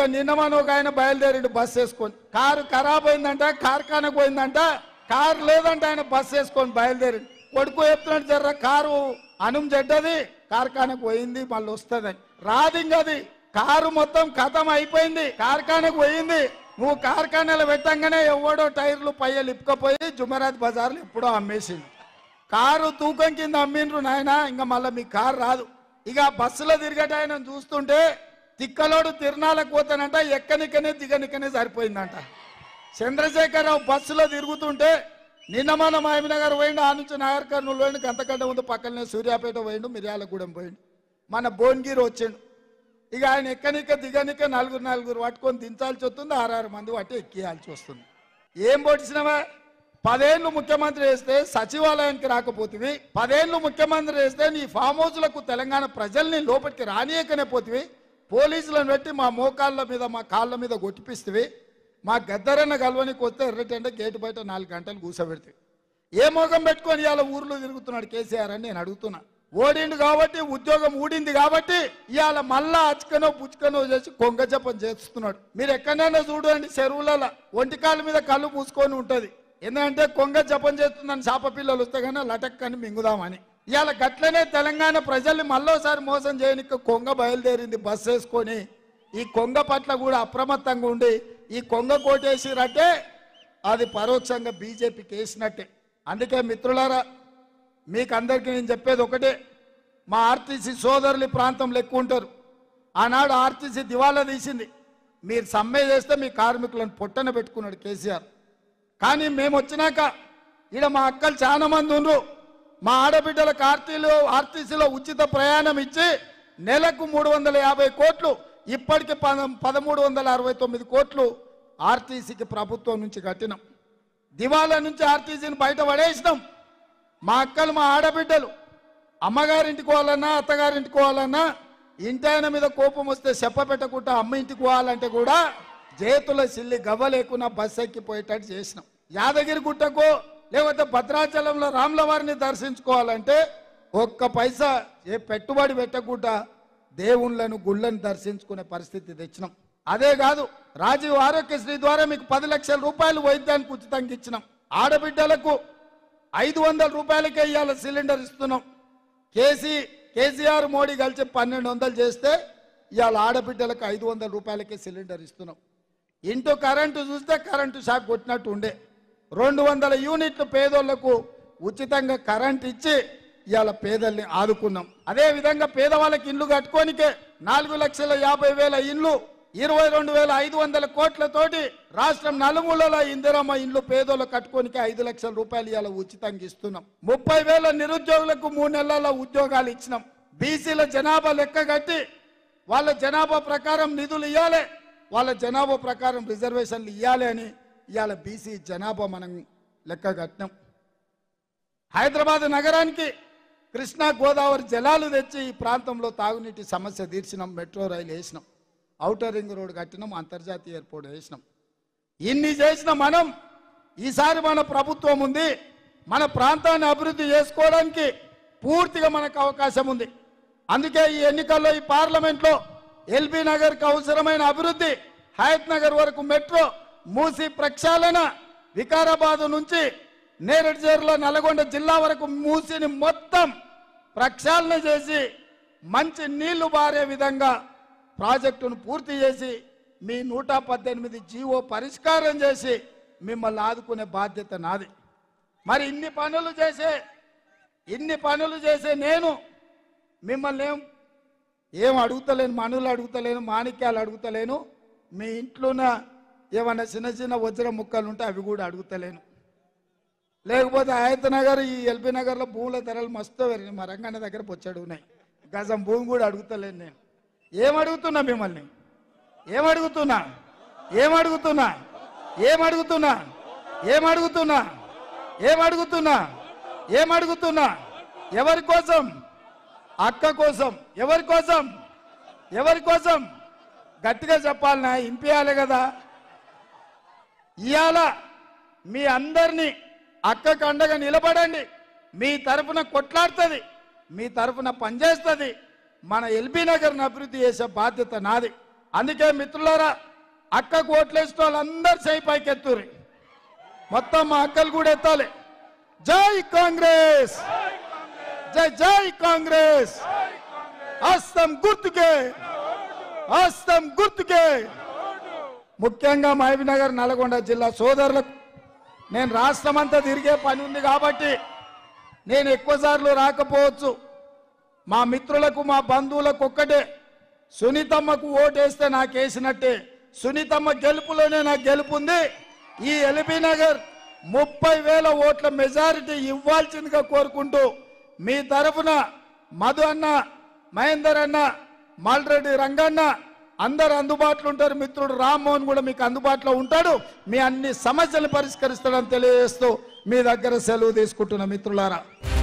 నిన్న మన ఒక ఆయన బయలుదేరిండు బస్సు వేసుకొని, కారు ఖరాబ్ అయిందంట, కార్ఖానకు పోయిందంట, కారు లేదంట, ఆయన బస్సు వేసుకొని బయలుదేరిండు. కొడుకు చెప్తున్నాడు, జర్ర కారు అనుం చెడ్డది, కార్ఖానకు పోయింది, మళ్ళీ వస్తుందని. రాదు ఇంకది, కారు మొత్తం ఖతం అయిపోయింది, కార్ఖానకు పోయింది. నువ్వు కార్ఖానాలు పెట్టంగానే ఎవడో టైర్లు పయ్యలు ఇప్పుకపోయి జుమరాత్ బజార్లు ఎప్పుడో అమ్మేసిండు. కారు తూకం కింద అమ్మిండ్రు నాయన, ఇంకా మళ్ళీ మీ కారు రాదు. ఇక బస్సులో తిరిగట ఆయన చూస్తుంటే తిక్కలోడు తిరునాళ్ళకు పోతానంట, ఎక్కనికనే దిగనికనే సరిపోయిందంట. చంద్రశేఖరరావు బస్సులో తిరుగుతుంటే నిన్న మన మహబూబ్నగర్ పోయిండు, ఆ నుంచి నాగర్ కర్నూలు పోయిండు, గంతకంట ముందు పక్కనే సూర్యాపేట పోయిండు, మిర్యాలగూడెం పోయిండు, మన భువనగిరి వచ్చిండు. ఇక ఆయన ఎక్కనిక దిగనిక నలుగురు పట్టుకొని దించాల్సి వస్తుంది, 6 మంది పట్టి ఎక్కియాల్సి వస్తుంది. ఏం పొడిచినవా? 10 ఏళ్ళు ముఖ్యమంత్రి వేస్తే సచివాలయానికి రాకపోతివి, 10 ఏళ్ళు ముఖ్యమంత్రి వేస్తే నీ ఫామ్ హౌస్లకు తెలంగాణ ప్రజల్ని లోపలికి రానియకనే పోతివి, పోలీసులను పెట్టి మా మోకాళ్ళ మీద మా కాళ్ళ మీద కొట్టిపిస్తేవి, మా గద్దరన్న గల్వనికి వస్తే ఎర్రటంటే గేటు బయట 4 గంటలు కూర్చోబెడితే ఏ మోగం పెట్టుకొని ఇవాళ ఊర్లో తిరుగుతున్నాడు కేసీఆర్ అని నేను అడుగుతున్నా. ఓడిండు కాబట్టి, ఉద్యోగం ఊడింది కాబట్టి ఇవాళ మళ్ళా అచ్చుకనో పుచ్చుకనో చేసి కొంగ జపం చేస్తున్నాడు. మీరు ఎక్కడైనా చూడండి, చెరువులలో ఒంటికాల మీద కళ్ళు మూసుకొని ఉంటుంది, ఎందుకంటే కొంగ జపం చేస్తుందని చేప పిల్లలు వస్తే కానీ లటక్కని మింగుదామని. ఇవాళ గట్లనే తెలంగాణ ప్రజల్ని మళ్ళోసారి మోసం చేయడానికి కొంగ బయలుదేరింది బస్సు వేసుకొని. ఈ కొంగ పట్ల కూడా అప్రమత్తంగా ఉండి ఈ కొంగ కోటేసిరంటే అది పరోక్షంగా బీజేపీకి వేసినట్టే. అందుకే మిత్రులారా, మీకు అందరికీ నేను చెప్పేది ఒకటే, మా ఆర్టీసీ సోదరులు ప్రాంతంలో ఎక్కువ ఉంటారు. ఆనాడు ఆర్టీసీ దివాలా తీసింది, మీరు సమ్మె చేస్తే మీ కార్మికులను పొట్టన పెట్టుకున్నాడు కేసీఆర్. కానీ మేము వచ్చినాక ఈడ మా అక్కలు చాలా మంది ఉన్నారు, మా ఆడబిడ్డలకు ఆర్టీసీలో ఉచిత ప్రయాణం ఇచ్చి నెలకు 350 కోట్లు, ఇప్పటికి 1369 కోట్లు ఆర్టీసీకి ప్రభుత్వం నుంచి కట్టినాం. దివాలా నుంచి ఆర్టీసీని బయట పడేసినాం. మా అక్కలు మా ఆడబిడ్డలు అమ్మగారింటికి పోవాలన్నా అత్తగారింటికి పోవాలన్నా ఇంటి ఆయన మీద కోపం వస్తే చెప్ప పెట్టకుండా అమ్మ ఇంటికి పోవాలంటే కూడా చేతుల సిల్లి గవ్వ లేకుండా బస్సు ఎక్కిపోయేటట్టు చేసినాం. యాదగిరి గుట్టకు లేకపోతే భద్రాచలంలో రాముల వారిని దర్శించుకోవాలంటే ఒక్క పైసా ఏ పెట్టుబడి పెట్టకుండా దేవుళ్ళను గుళ్ళను దర్శించుకునే పరిస్థితి తెచ్చినాం. అదే కాదు, రాజీవ్ ఆరోగ్యశ్రీ ద్వారా మీకు 10 లక్షల రూపాయలు వైద్యానికి ఉచితంగా ఇచ్చినాం. ఆడబిడ్డలకు 500 రూపాయలకే ఇవాళ సిలిండర్ ఇస్తున్నాం. కేసీఆర్ మోడీ కలిసి 1200 చేస్తే ఇవాళ ఆడబిడ్డలకు 500 రూపాయలకే సిలిండర్ ఇస్తున్నాం. ఇంటూ కరెంటు చూస్తే కరెంటు షాక్ కొట్టినట్టు ఉండే 200 యూనిట్లు పేదోళ్లకు ఉచితంగా కరెంట్ ఇచ్చి ఇవాళ పేదల్ని ఆదుకున్నాం. అదేవిధంగా పేదవాళ్ళకి ఇల్లు కట్టుకోనికే 4,50,000 ఇల్లు 22,500 కోట్లతోటి రాష్ట్రం నలుమూలల ఇందిరమ్మ ఇండ్లు పేదోళ్ళకు కట్టుకోనికే 5 లక్షల రూపాయలు ఇవాళ ఉచితంగా ఇస్తున్నాం. 30,000 నిరుద్యోగులకు 3 నెలల ఉద్యోగాలు ఇచ్చినాం. బీసీల జనాభా లెక్క కట్టి వాళ్ళ జనాభా ప్రకారం నిధులు ఇవ్వాలి, వాళ్ళ జనాభా ప్రకారం రిజర్వేషన్లు ఇవ్వాలి అని ఇవాళ బీసీ జనాభా మనం లెక్క కట్టినాం. హైదరాబాద్ నగరానికి కృష్ణా గోదావరి జలాలు తెచ్చి ఈ ప్రాంతంలో తాగునీటి సమస్య తీర్చినాం. మెట్రో రైలు వేసినాం, ఔటర్ రింగ్ రోడ్ కట్టినాం, అంతర్జాతీయ ఎయిర్పోర్ట్ వేసినాం. ఇన్ని చేసిన మనం ఈసారి మన ప్రభుత్వం ఉంది, మన ప్రాంతాన్ని అభివృద్ధి చేసుకోవడానికి పూర్తిగా మనకు అవకాశం ఉంది. అందుకే ఈ ఎన్నికల్లో ఈ పార్లమెంట్లో ఎల్బీ నగర్కి అవసరమైన అభివృద్ధి, హయత్ నగర్ వరకు మెట్రో, మూసి ప్రక్షాళన, వికారాబాద్ నుంచి నేరేడు చేరుల నల్గొండ జిల్లా వరకు మూసిని మొత్తం ప్రక్షాళన చేసి మంచి నీళ్లు బారే విధంగా ప్రాజెక్టును పూర్తి చేసి మీ 118 జీవో పరిష్కారం చేసి మిమ్మల్ని ఆదుకునే బాధ్యత నాది. మరి ఇన్ని పనులు చేసే నేను మిమ్మల్ని ఏం అడుగుతలేను, మనులు అడుగుతలేను, మాణిక్యాలు అడుగుతలేను, మీ ఇంట్లోన ఏమన్నా చిన్న వజ్ర ముక్కలు ఉంటే అవి కూడా అడుగుతలేను. లేకపోతే హయత్ నగర్ ఈ ఎల్బీ నగర్లో భూముల ధరలు మస్తు పెరిగినాయి, మా రంగన్న దగ్గర బొచ్చాడు ఉన్నాయి, గజం భూమి కూడా అడుగుతలేను. నేను ఏమడుగుతున్నా మిమ్మల్ని, ఏమడుగుతున్నా ఎవరి కోసం? అక్క కోసం. ఎవరి కోసం గట్టిగా చెప్పాలనా, ఇంపియాలి కదా. ఇవాళ మీ అందరినీ అక్కకు అండగా నిలబడండి, మీ తరఫున కొట్లాడుతుంది, మీ తరఫున పనిచేస్తుంది. మన ఎల్బీ నగర్ని అభివృద్ధి చేసే బాధ్యత నాది. అందుకే మిత్రులారా, అక్కకు ఓట్లేసిన వాళ్ళందరూ చేయి పైకెత్తుర్రి. మొత్తం మా అక్కలు కూడా ఎత్తాలి. జై కాంగ్రెస్, జై జై కాంగ్రెస్. హస్తం గుర్తుకే, హస్తం గుర్తుకే. ముఖ్యంగా మహబూబ్నగర్ నల్గొండ జిల్లా సోదరులకు నేను రాష్ట్రం అంతా తిరిగే పని ఉంది కాబట్టి నేను ఎక్కువసార్లు రాకపోవచ్చు. మా మిత్రులకు మా బంధువులకు ఒక్కటే, సునీతమ్మకు ఓటేస్తే నాకు వేసినట్టే. సునీతమ్మ గెలుపులోనే నాకు గెలుపుంది. ఈ ఎల్బీ నగర్ 30,000 ఓట్ల మెజారిటీ ఇవ్వాల్సిందిగా కోరుకుంటూ మీ తరఫున మధు అన్న, మహేందర్ అన్న, మాల్రెడ్డి రంగన్న అందరు అందుబాటులో ఉంటారు. మిత్రుడు రామ్మోహన్ కూడా మీకు అందుబాటులో ఉంటాడు. మీ అన్ని సమస్యలు పరిష్కరిస్తాడని తెలియజేస్తూ మీ దగ్గర సెలవు తీసుకుంటున్న మిత్రులారా.